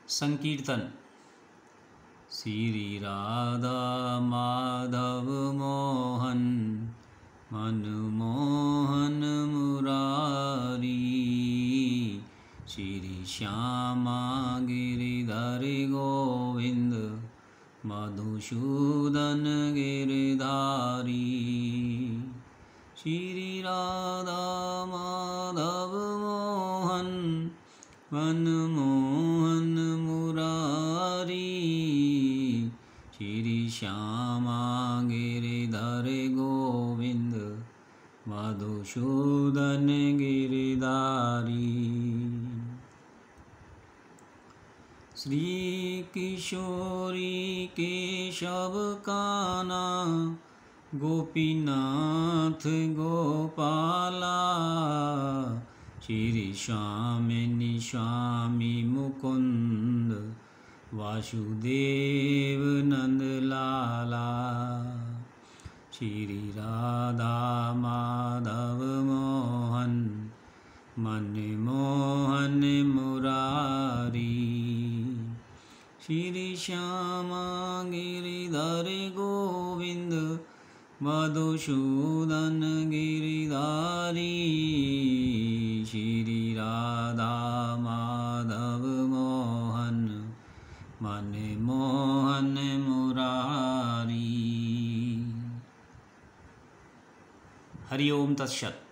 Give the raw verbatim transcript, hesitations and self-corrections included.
संकीर्तन। श्री राधा माधव मोहन मनमोहन मुरारी, श्री श्यामा गिरिधर गोविंद मधुसूदन गिरधारी। श्री राधा माधव मोहन मनमोहन मुरारी, श्री श्यामा गिरिधर गोविंद मधुसूदन गिरधारी। श्री किशोरी केशव कान्हा गोपीनाथ गोपाला, श्री स्वामिनी स्वामी मुकुंद वासुदेव नंदलाला। श्री राधा माधव मोहन मनमोहन मुरारी, श्री श्यामा गिरिधर गोविंद मधुसूदन गिरधारी। श्री राधा माधव मोहन मनमोहन मुरारी। हरि ओम तत्सत।